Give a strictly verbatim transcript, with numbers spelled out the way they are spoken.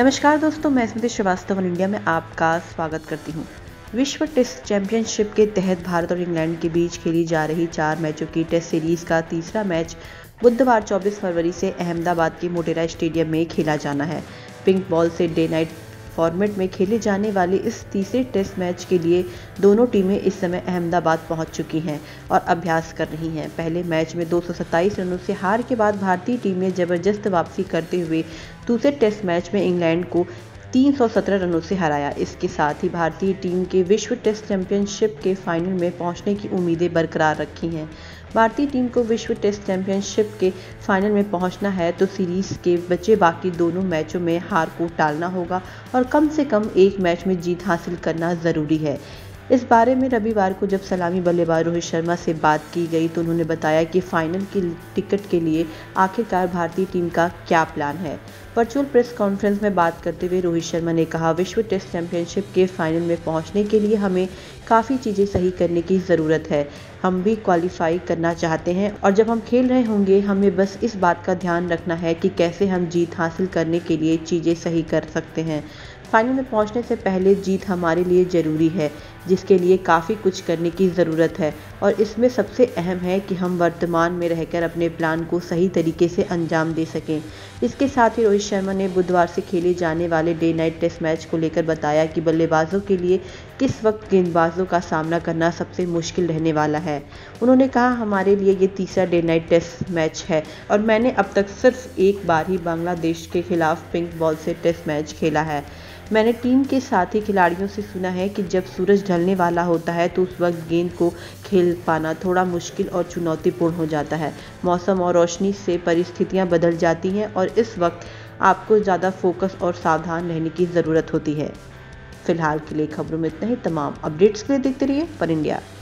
नमस्कार दोस्तों, मैं स्मृति श्रीवास्तव और इंडिया में आपका स्वागत करती हूँ। विश्व टेस्ट चैंपियनशिप के तहत भारत और इंग्लैंड के बीच खेली जा रही चार मैचों की टेस्ट सीरीज का तीसरा मैच बुधवार चौबीस फरवरी से अहमदाबाद के मोटेरा स्टेडियम में खेला जाना है। पिंक बॉल से डे नाइट फॉर्मेट में खेले जाने वाले इस तीसरे टेस्ट मैच के लिए दोनों टीमें इस समय अहमदाबाद पहुंच चुकी हैं और अभ्यास कर रही हैं। पहले मैच में दो सौ सत्ताईस रनों से हार के बाद भारतीय टीम ने जबरदस्त वापसी करते हुए दूसरे टेस्ट मैच में इंग्लैंड को तीन सौ सत्रह रनों से हराया। इसके साथ ही भारतीय टीम के विश्व टेस्ट चैंपियनशिप के फाइनल में पहुंचने की उम्मीदें बरकरार रखी हैं। भारतीय टीम को विश्व टेस्ट चैंपियनशिप के फाइनल में पहुंचना है तो सीरीज के बचे बाकी दोनों मैचों में हार को टालना होगा और कम से कम एक मैच में जीत हासिल करना ज़रूरी है। इस बारे में रविवार को जब सलामी बल्लेबाज रोहित शर्मा से बात की गई तो उन्होंने बताया कि फाइनल की टिकट के लिए आखिरकार भारतीय टीम का क्या प्लान है। वर्चुअल प्रेस कॉन्फ्रेंस में बात करते हुए रोहित शर्मा ने कहा, विश्व टेस्ट चैंपियनशिप के फाइनल में पहुंचने के लिए हमें काफ़ी चीज़ें सही करने की ज़रूरत है। हम भी क्वालिफाई करना चाहते हैं और जब हम खेल रहे होंगे हमें बस इस बात का ध्यान रखना है कि कैसे हम जीत हासिल करने के लिए चीज़ें सही कर सकते हैं। फाइनल में पहुंचने से पहले जीत हमारे लिए ज़रूरी है, जिसके लिए काफ़ी कुछ करने की ज़रूरत है और इसमें सबसे अहम है कि हम वर्तमान में रहकर अपने प्लान को सही तरीके से अंजाम दे सकें। इसके साथ ही रोहित शर्मा ने बुधवार से खेले जाने वाले डे नाइट टेस्ट मैच को लेकर बताया कि बल्लेबाजों के लिए किस वक्त गेंदबाजों का सामना करना सबसे मुश्किल रहने वाला है। उन्होंने कहा, हमारे लिए ये तीसरा डे नाइट टेस्ट मैच है और मैंने अब तक सिर्फ एक बार ही बांग्लादेश के खिलाफ पिंक बॉल से टेस्ट मैच खेला है। मैंने टीम के साथी खिलाड़ियों से सुना है कि जब सूरज ढलने वाला होता है तो उस वक्त गेंद को खेल पाना थोड़ा मुश्किल और चुनौतीपूर्ण हो जाता है। मौसम और रोशनी से परिस्थितियां बदल जाती हैं और इस वक्त आपको ज़्यादा फोकस और सावधान रहने की ज़रूरत होती है। फिलहाल के लिए खबरों में इतना ही। तमाम अपडेट्स के लिए देखते रहिए पर इंडिया।